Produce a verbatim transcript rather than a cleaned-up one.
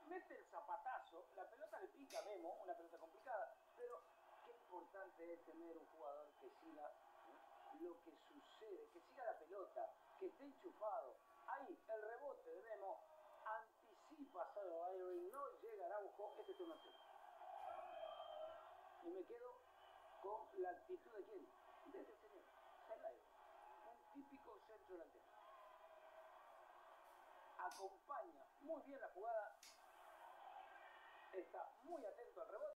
mete el zapatazo, la pelota le pica a Memo, una pelota complicada, pero qué importante es tener un jugador que siga lo que sucede, que siga la pelota, que esté enchufado. Ahí el rebote de Memo anticipa a Sado Bayern, no llega Araujo, este es uno a cero. Y me quedo con la actitud de quién, de este señor, Zelaya, un típico centro delantero. Acompaña muy bien la jugada, está muy atento al rebote.